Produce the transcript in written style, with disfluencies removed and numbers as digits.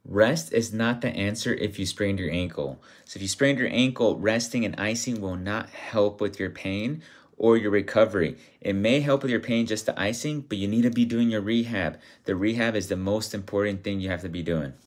Rest is not the answer if you sprained your ankle. So if you sprained your ankle, resting and icing will not help with your pain or your recovery. It may help with your pain, just the icing, but you need to be doing your rehab. The rehab is the most important thing you have to be doing.